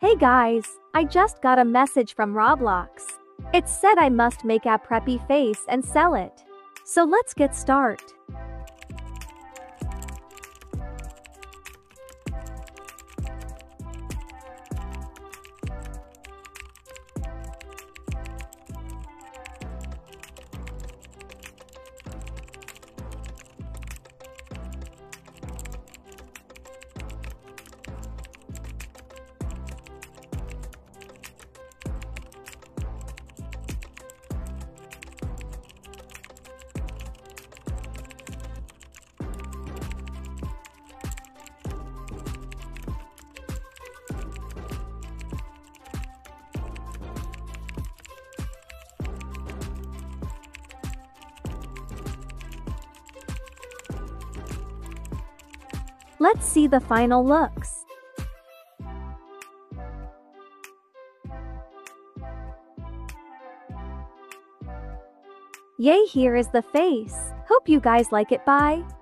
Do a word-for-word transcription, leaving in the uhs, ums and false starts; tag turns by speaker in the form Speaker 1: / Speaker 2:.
Speaker 1: Hey guys, I just got a message from Roblox. It said I must make a preppy face and sell it. So let's get started. Let's see the final looks. Yay, here is the face. Hope you guys like it. Bye.